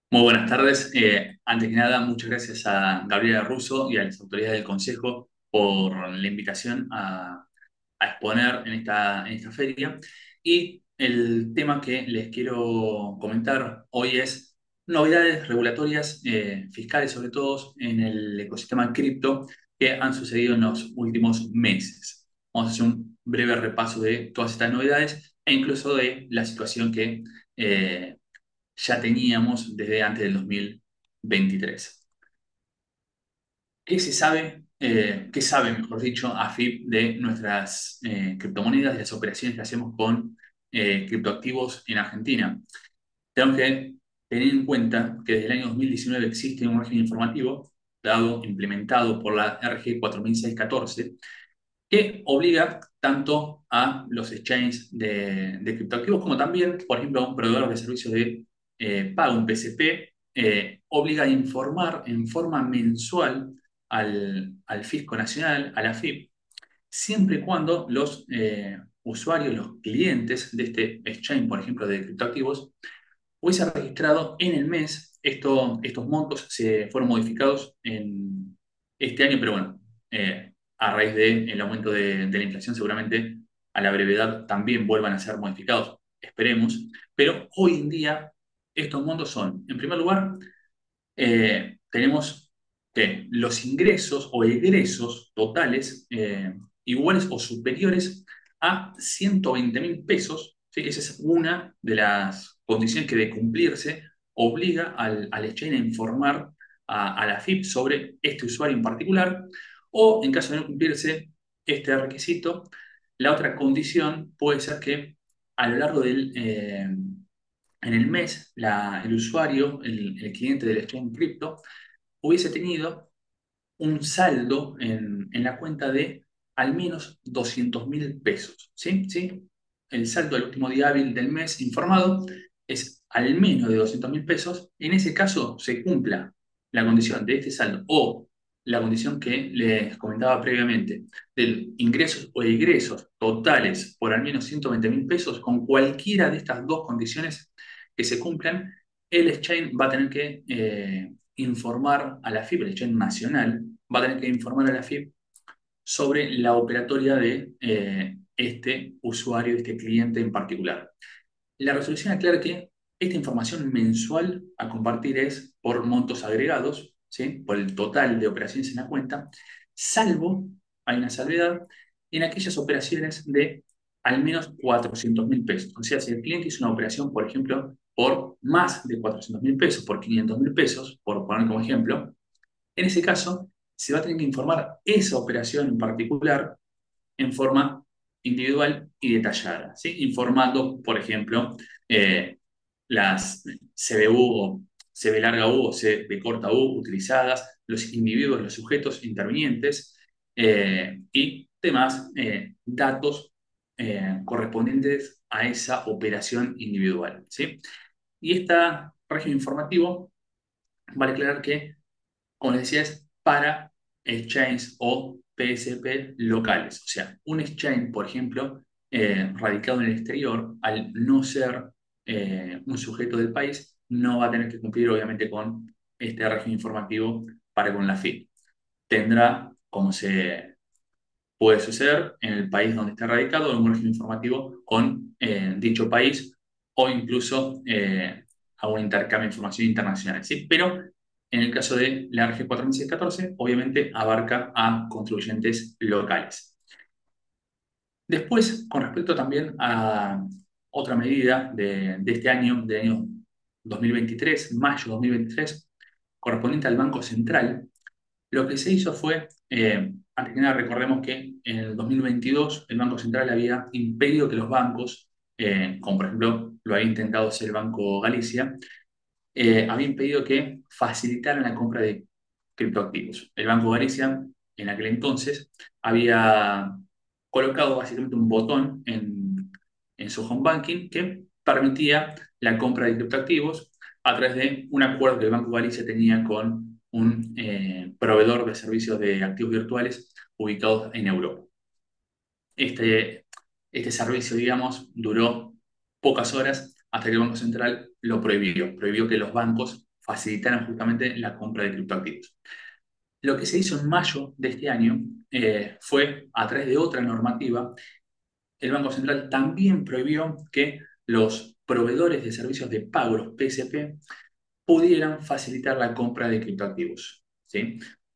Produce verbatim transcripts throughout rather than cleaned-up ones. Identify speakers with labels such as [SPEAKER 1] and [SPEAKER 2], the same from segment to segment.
[SPEAKER 1] Muy buenas tardes. Eh, antes que nada, muchas gracias a Gabriela Russo y a las autoridades del Consejo por la invitación a, a exponer en esta, en esta feria. Y el tema que les quiero comentar hoy es novedades regulatorias, eh, fiscales sobre todo, en el ecosistema cripto que han sucedido en los últimos meses. Vamos a hacer un breve repaso de todas estas novedades e incluso de la situación que... eh, ya teníamos desde antes del dos mil veintitrés. ¿Qué se sabe? Eh, ¿qué sabe, mejor dicho, A F I P de nuestras eh, criptomonedas, de las operaciones que hacemos con eh, criptoactivos en Argentina? Tenemos que tener en cuenta que desde el año dos mil diecinueve existe un régimen informativo dado, implementado por la R G cuatro mil seiscientos catorce, que obliga tanto a los exchanges de, de criptoactivos como también, por ejemplo, a un proveedor de servicios de eh, pago, un P C P, eh, obliga a informar en forma mensual al, al Fisco Nacional, a la F I P, siempre y cuando los eh, usuarios, los clientes de este exchange, por ejemplo, de criptoactivos, hubiese registrado en el mes. Esto, estos montos se fueron modificados en este año, pero bueno, eh, a raíz del aumento de, de la inflación, seguramente a la brevedad también vuelvan a ser modificados, esperemos. Pero hoy en día, estos montos son, en primer lugar, eh, tenemos que los ingresos o egresos totales eh, iguales o superiores a ciento veinte mil pesos. ¿Sí? Esa es una de las condiciones que, de cumplirse, obliga al, al exchange a informar a, a la F I P sobre este usuario en particular, o en caso de no cumplirse este requisito, la otra condición puede ser que a lo largo del, eh, en el mes, la- el usuario, el, el cliente del exchange cripto, hubiese tenido un saldo en, en la cuenta de al menos doscientos mil pesos. ¿Sí? ¿Sí? El saldo del último día hábil del mes informado es al menos de doscientos mil pesos. En ese caso, se cumpla la condición de este saldo o la condición que les comentaba previamente, del ingresos o egresos totales por al menos ciento veinte mil pesos. Con cualquiera de estas dos condiciones que se cumplan, el exchange va a tener que eh, informar a la F I P, el exchange nacional, va a tener que informar a la F I P sobre la operatoria de eh, este usuario, este cliente en particular. La resolución aclara que esta información mensual a compartir es por montos agregados, ¿sí? Por el total de operaciones en la cuenta, salvo, hay una salvedad, en aquellas operaciones de al menos cuatrocientos mil pesos. O sea, si el cliente hizo una operación, por ejemplo, por más de cuatrocientos mil pesos, por quinientos mil pesos, por poner como ejemplo, en ese caso se va a tener que informar esa operación en particular en forma individual y detallada, ¿sí? Informando, por ejemplo, eh, las C B U o C B larga U o C B corta U utilizadas, los individuos, los sujetos intervinientes eh, y demás eh, datos eh, correspondientes a esa operación individual, ¿sí? Y este régimen informativo, vale aclarar que, como les decía, es para exchanges o P S P locales. O sea, un exchange, por ejemplo, eh, radicado en el exterior, al no ser eh, un sujeto del país, no va a tener que cumplir, obviamente, con este régimen informativo para con la F I P. Tendrá, como se puede suceder, en el país donde está radicado, un régimen informativo con eh, dicho país o incluso eh, a un intercambio de información internacional, ¿sí? Pero en el caso de la R G cuatro mil seiscientos catorce, obviamente abarca a contribuyentes locales. Después, con respecto también a otra medida de, de este año, del año dos mil veintitrés, mayo de dos mil veintitrés, correspondiente al Banco Central, lo que se hizo fue, eh, antes que nada, recordemos que en el dos mil veintidós el Banco Central había impedido que los bancos, eh, como por ejemplo lo había intentado hacer el Banco Galicia, eh, había impedido que facilitaran la compra de criptoactivos. El Banco Galicia, en aquel entonces, había colocado básicamente un botón en, en su home banking que permitía la compra de criptoactivos a través de un acuerdo que el Banco Galicia tenía con un eh, proveedor de servicios de activos virtuales ubicados en Europa. Este, este servicio, digamos, duró pocas horas hasta que el Banco Central lo prohibió. Prohibió que los bancos facilitaran justamente la compra de criptoactivos. Lo que se hizo en mayo de este año eh, fue, a través de otra normativa, el Banco Central también prohibió que los proveedores de servicios de pago, los P S P, pudieran facilitar la compra de criptoactivos. ¿Sí?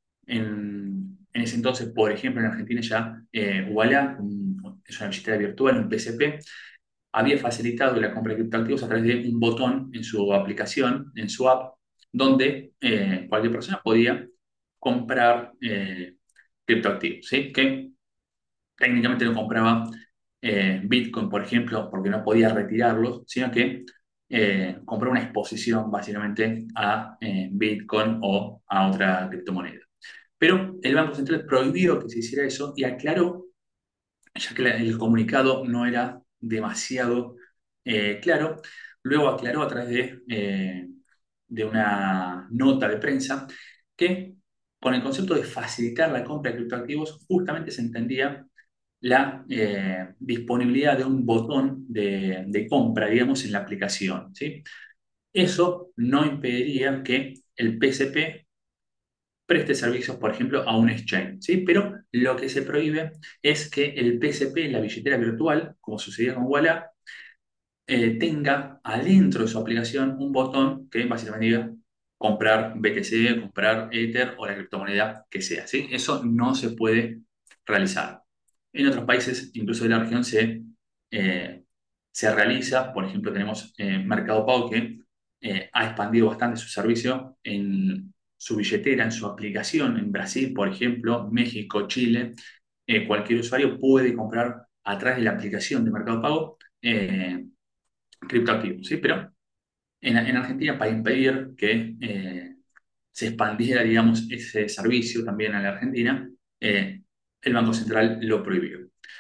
[SPEAKER 1] En, en ese entonces, por ejemplo, en Argentina ya eh, Ualá, un- es una billetera virtual, un P S P, había facilitado la compra de criptoactivos a través de un botón en su aplicación, en su app, donde eh, cualquier persona podía comprar eh, criptoactivos, ¿sí? Que técnicamente no compraba eh, Bitcoin, por ejemplo, porque no podía retirarlos, sino que eh, compraba una exposición básicamente a eh, Bitcoin o a otra criptomoneda. Pero el Banco Central prohibió que se hiciera eso y aclaró, ya que la- el comunicado no era demasiado eh, claro, luego aclaró a través de, eh, de una nota de prensa que con el concepto de facilitar la compra de criptoactivos justamente se entendía la eh, disponibilidad de un botón de, de compra, digamos, en la aplicación, ¿sí? Eso no impediría que el P S P preste servicios, por ejemplo, a un exchange, ¿sí? Pero lo que se prohíbe es que el P S P, la billetera virtual, como sucedía con Walla, eh, tenga adentro de su aplicación un botón que básicamente diga comprar B T C, comprar Ether o la criptomoneda que sea, ¿sí? Eso no se puede realizar. En otros países, incluso de la región, se, eh, se realiza. Por ejemplo, tenemos eh, Mercado Pago que eh, ha expandido bastante su servicio en su billetera, en su aplicación. En Brasil, por ejemplo, México, Chile, eh, cualquier usuario puede comprar a través de la aplicación de Mercado Pago eh, criptoactivos, ¿sí? Pero en, en Argentina, para impedir que eh, se expandiera, digamos, ese servicio también a la Argentina, eh, el Banco Central lo prohibió.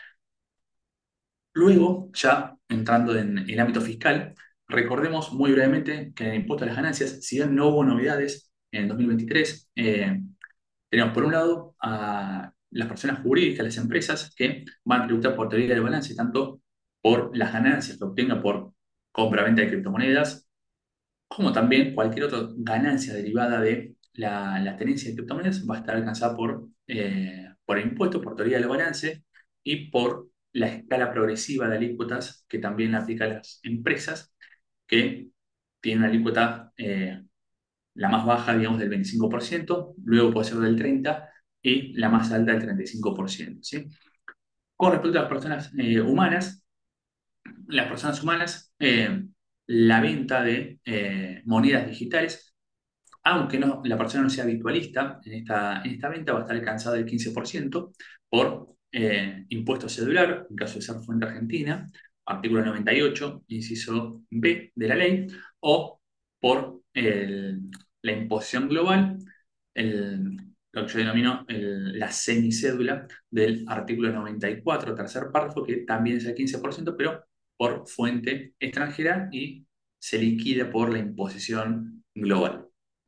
[SPEAKER 1] Luego, ya entrando en el ámbito fiscal, recordemos muy brevemente que en el impuesto a las ganancias, si bien no hubo novedades en dos mil veintitrés, eh, tenemos por un lado a las personas jurídicas, las empresas, que van a tributar por teoría del balance, tanto por las ganancias que obtenga por compra-venta de criptomonedas, como también cualquier otra ganancia derivada de la, la tenencia de criptomonedas va a estar alcanzada por, eh, por el impuesto, por teoría del balance y por la escala progresiva de alícuotas que también aplica a las empresas que tienen una alícuota eh, la más baja, digamos, del veinticinco por ciento, luego puede ser del treinta por ciento y la más alta del treinta y cinco por ciento, ¿sí? Con respecto a las personas eh, humanas, las personas humanas, eh, la venta de eh, monedas digitales, aunque no, la persona no sea habitualista en esta, en esta venta, va a estar alcanzada del quince por ciento por eh, impuesto celular, en caso de ser fuente argentina, artículo noventa y ocho, inciso B de la ley, o por el- la imposición global, el- lo que yo denomino el- la semicédula del artículo noventa y cuatro, tercer párrafo, que también es el quince por ciento, pero por fuente extranjera y se liquida por la imposición global.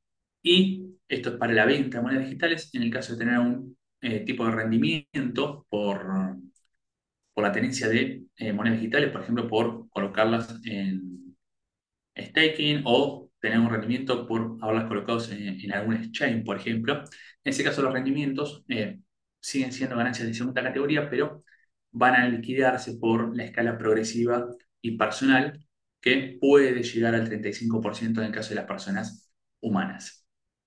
[SPEAKER 1] Y esto es para la venta de monedas digitales en el caso de tener un eh, tipo de rendimiento por, por la tenencia de eh, monedas digitales, por ejemplo, por colocarlas en staking o tener un rendimiento por haberlas colocados en, en algún exchange, por ejemplo. En ese caso, los rendimientos eh, siguen siendo ganancias de segunda categoría, pero van a liquidarse por la escala progresiva y personal que puede llegar al treinta y cinco por ciento en el caso de las personas humanas.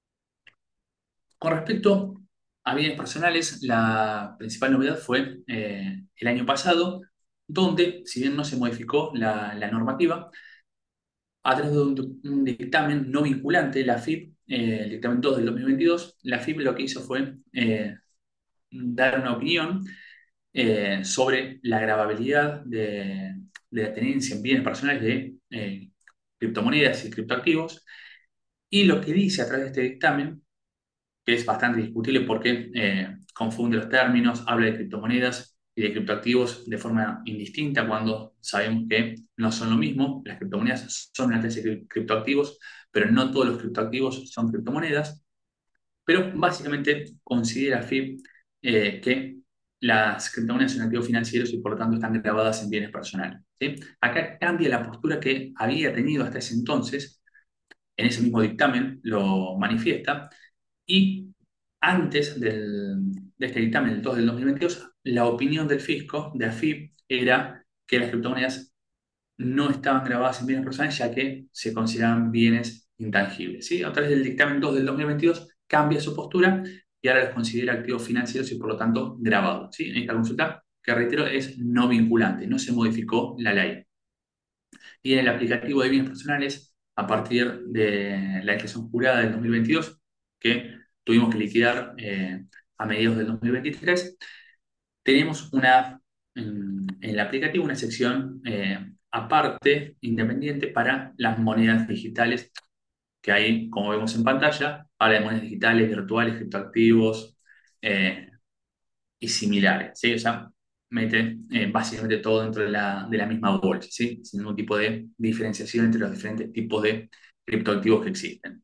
[SPEAKER 1] Con respecto a bienes personales, la principal novedad fue eh, el año pasado, donde, si bien no se modificó la, la normativa, a través de un, un dictamen no vinculante, la F I P, eh, el dictamen dos del dos mil veintidós, la F I P lo que hizo fue eh, dar una opinión eh, sobre la gravabilidad de, de la tenencia en bienes personales de eh, criptomonedas y criptoactivos, y lo que dice a través de este dictamen que es bastante discutible porque eh, confunde los términos, habla de criptomonedas y de criptoactivos de forma indistinta cuando sabemos que no son lo mismo. Las criptomonedas son una clase de criptoactivos, pero no todos los criptoactivos son criptomonedas. Pero básicamente considera F I B eh, que las criptomonedas son activos financieros y por lo tanto están grabadas en bienes personales, ¿sí? Acá cambia la postura que había tenido hasta ese entonces en ese mismo dictamen lo manifiesta. Y antes del, de este dictamen, el dos del dos mil veintidós, la opinión del fisco, de AFIP, era que las criptomonedas no estaban grabadas en bienes personales ya que se consideraban bienes intangibles, ¿sí? A través del dictamen dos del dos mil veintidós cambia su postura y ahora los considera activos financieros y por lo tanto grabados, ¿sí? En esta consulta, que reitero, es no vinculante, no se modificó la ley. Y en el aplicativo de bienes personales, a partir de la declaración jurada del dos mil veintidós, que tuvimos que liquidar eh, a mediados del dos mil veintitrés, tenemos una, en, en el aplicativo una sección eh, aparte, independiente, para las monedas digitales, que hay, como vemos en pantalla, habla de monedas digitales, virtuales, criptoactivos eh, y similares, ¿sí? O sea, mete eh, básicamente todo dentro de la, de la misma bolsa, ¿sí? Sin ningún tipo de diferenciación entre los diferentes tipos de criptoactivos que existen.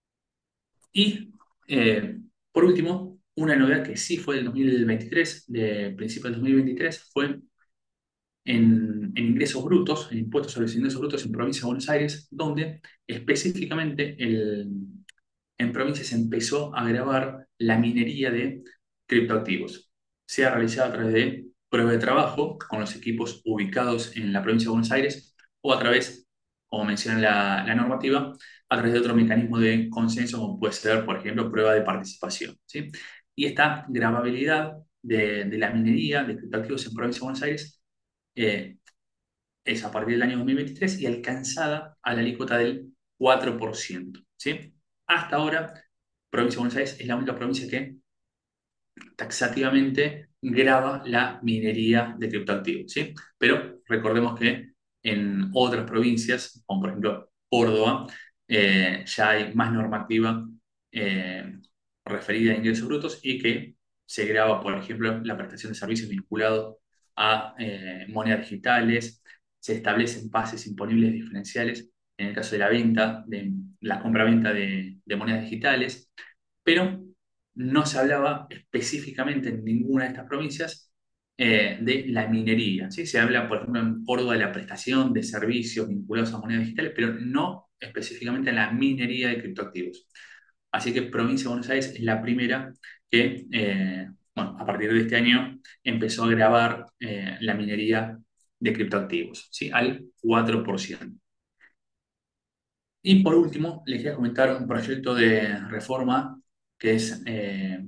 [SPEAKER 1] Y, eh, por último, una novedad que sí fue del dos mil veintitrés, de principio del dos mil veintitrés, fue en, en ingresos brutos, en impuestos sobre los ingresos brutos en provincia de Buenos Aires, donde específicamente el, en provincia se empezó a grabar la minería de criptoactivos. Se ha realizado a través de prueba de trabajo con los equipos ubicados en la provincia de Buenos Aires o a través, como menciona la, la normativa, a través de otro mecanismo de consenso, como puede ser, por ejemplo, prueba de participación, ¿sí? Y esta grababilidad de, de la minería de criptoactivos en provincia de Buenos Aires eh, es a partir del año dos mil veintitrés y alcanzada a la alícuota del cuatro por ciento, ¿sí? Hasta ahora, provincia de Buenos Aires es la única provincia que taxativamente grava la minería de criptoactivos, ¿sí? Pero recordemos que en otras provincias, como por ejemplo Córdoba, eh, ya hay más normativa eh, referida a ingresos brutos y que se grava, por ejemplo, la prestación de servicios vinculados a eh, monedas digitales, se establecen pases imponibles diferenciales en el caso de la venta, de la compra-venta de, de monedas digitales, pero no se hablaba específicamente en ninguna de estas provincias eh, de la minería, ¿sí? Se habla, por ejemplo, en Córdoba de la prestación de servicios vinculados a monedas digitales, pero no específicamente en la minería de criptoactivos. Así que Provincia de Buenos Aires es la primera que, eh, bueno, a partir de este año empezó a grabar eh, la minería de criptoactivos, ¿sí? Al cuatro por ciento. Y por último, les quería comentar un proyecto de reforma que es eh,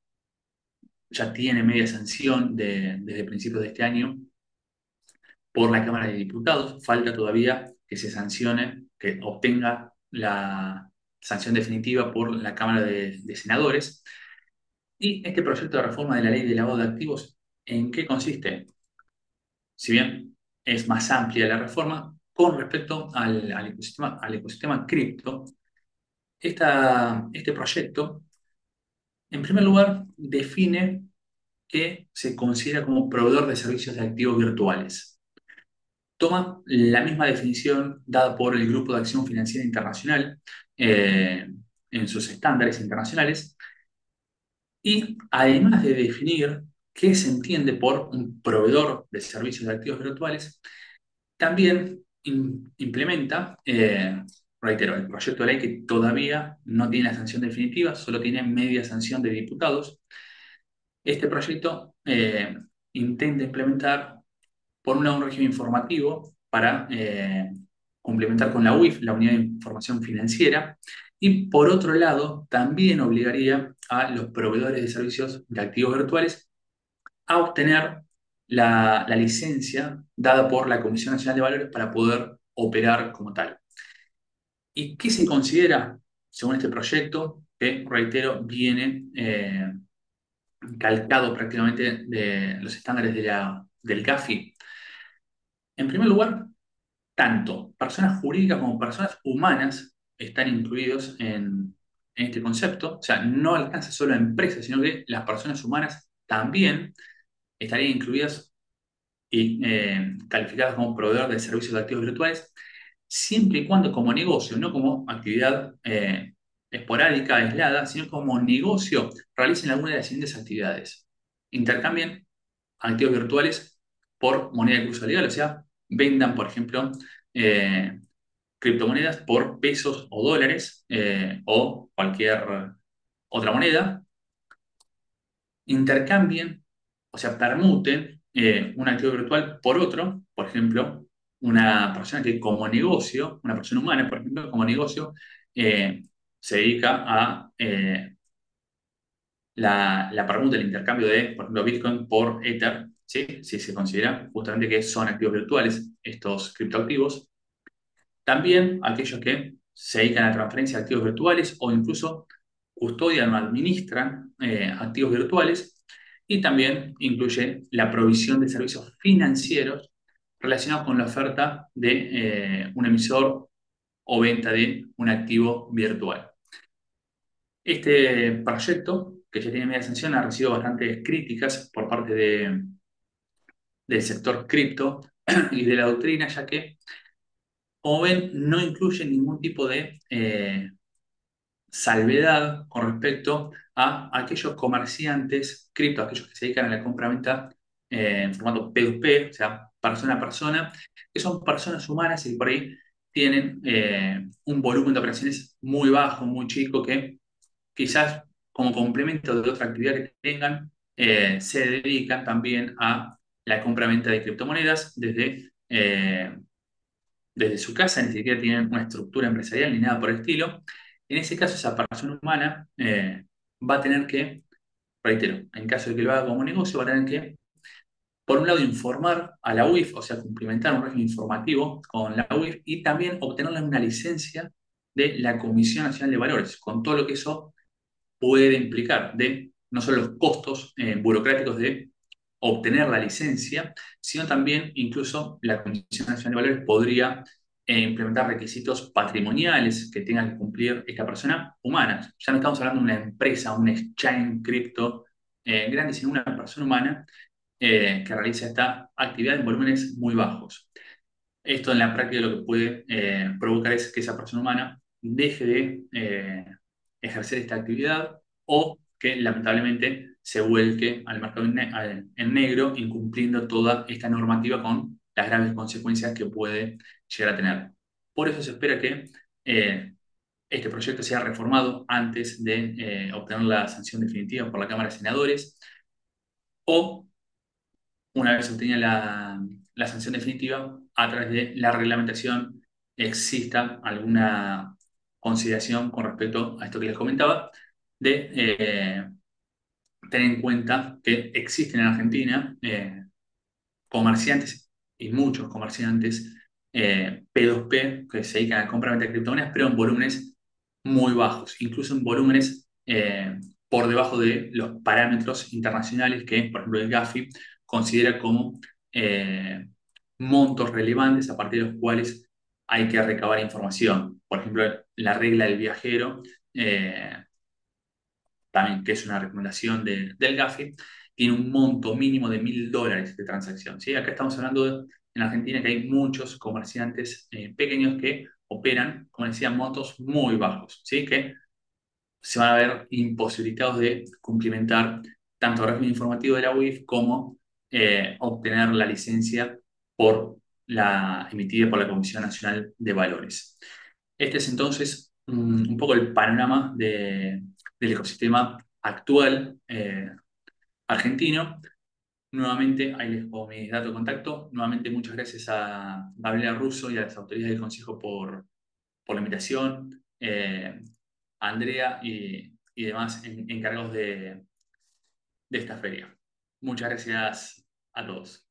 [SPEAKER 1] ya tiene media sanción de- desde principios de este año por la Cámara de Diputados. Falta todavía que se sancione, que obtenga la sanción definitiva por la Cámara de, de Senadores. Y este proyecto de reforma de la ley de lavado de activos, ¿en qué consiste? Si bien es más amplia la reforma, con respecto al, al ecosistema, al ecosistema cripto, esta- este proyecto, en primer lugar, define que se considera como proveedor de servicios de activos virtuales. Toma la misma definición dada por el Grupo de Acción Financiera Internacional eh, en sus estándares internacionales y además de definir qué se entiende por un proveedor de servicios de activos virtuales, también in- implementa, eh, reitero, el proyecto de ley que todavía no tiene la sanción definitiva, solo tiene media sanción de diputados. Este proyecto eh, intenta implementar por un lado, un régimen informativo para eh, complementar con la U I F, la Unidad de Información Financiera, y por otro lado, también obligaría a los proveedores de servicios de activos virtuales a obtener la, la licencia dada por la Comisión Nacional de Valores para poder operar como tal. ¿Y qué se considera, según este proyecto, que, reitero, viene eh, calcado prácticamente de los estándares de la, del GAFI? En primer lugar, tanto personas jurídicas como personas humanas están incluidos en, en este concepto. O sea, no alcanza solo a empresas, sino que las personas humanas también estarían incluidas y eh, calificadas como proveedor de servicios de activos virtuales, siempre y cuando como negocio, no como actividad eh, esporádica, aislada, sino como negocio, realicen alguna de las siguientes actividades. Intercambien activos virtuales por moneda de curso legal, o sea, vendan, por ejemplo, eh, criptomonedas por pesos o dólares eh, o cualquier otra moneda, intercambien, o sea, permuten eh, un activo virtual por otro, por ejemplo, una persona que como negocio, una persona humana, por ejemplo, como negocio, eh, se dedica a eh, la, la permuta, el intercambio de, por ejemplo, Bitcoin por Ether, ¿sí? Si se considera justamente que son activos virtuales estos criptoactivos. También aquellos que se dedican a la transferencia de activos virtuales o incluso custodian o administran eh, activos virtuales. Y también incluye la provisión de servicios financieros relacionados con la oferta de eh, un emisor o venta de un activo virtual. Este proyecto, que ya tiene media sanción, ha recibido bastantes críticas por parte de- del sector cripto y de la doctrina, ya que, como ven, no incluye ningún tipo de eh, salvedad con respecto a aquellos comerciantes cripto, aquellos que se dedican a la compra-venta eh, en formato P dos P, o sea, persona a persona, que son personas humanas y que por ahí tienen eh, un volumen de operaciones muy bajo, muy chico, que quizás como complemento de otra actividad que tengan, eh, se dedican también a la compra-venta de criptomonedas desde, eh, desde su casa, ni siquiera tienen una estructura empresarial ni nada por el estilo. En ese caso, esa persona humana eh, va a tener que, reitero, en caso de que lo haga como negocio, va a tener que, por un lado, informar a la U I F, o sea, cumplimentar un régimen informativo con la U I F y también obtenerle una licencia de la Comisión Nacional de Valores, con todo lo que eso puede implicar de no solo los costos eh, burocráticos de obtener la licencia, sino también incluso la Comisión Nacional de Valores podría eh, implementar requisitos patrimoniales que tenga que cumplir esta persona humana. Ya no estamos hablando de una empresa, un exchange cripto eh, grande, sino una persona humana eh, que realiza esta actividad en volúmenes muy bajos. Esto en la práctica lo que puede eh, provocar es que esa persona humana deje de eh, ejercer esta actividad o que lamentablemente se vuelque al mercado en, ne- al- en negro, incumpliendo toda esta normativa con las graves consecuencias que puede llegar a tener. Por eso se espera que eh, este proyecto sea reformado antes de eh, obtener la sanción definitiva por la Cámara de Senadores o una vez obtenida la, la sanción definitiva, a través de la reglamentación exista alguna consideración con respecto a esto que les comentaba, de eh, tener en cuenta que existen en Argentina eh, comerciantes y muchos comerciantes eh, P dos P que se dedican a la compra-venta de criptomonedas, pero en volúmenes muy bajos, incluso en volúmenes eh, por debajo de los parámetros internacionales que, por ejemplo, el Gafi considera como eh, montos relevantes a partir de los cuales hay que recabar información. Por ejemplo, la regla del viajero. eh, también, que es una recomendación de- del Gafi, tiene un monto mínimo de mil dólares de transacción. ¿Sí? Acá estamos hablando de- en Argentina que hay muchos comerciantes eh, pequeños que operan, como decía, montos muy bajos, ¿sí? Que se van a ver imposibilitados de cumplimentar tanto el régimen informativo de la U I F como eh, obtener la licencia por la, emitida por la Comisión Nacional de Valores. Este es entonces un, un poco el panorama de- del ecosistema actual eh, argentino. Nuevamente, ahí les pongo mis datos de contacto. Nuevamente, muchas gracias a Gabriela Russo y a las autoridades del Consejo por, por la invitación, eh, a Andrea y, y demás en- encargados de, de esta feria. Muchas gracias a todos.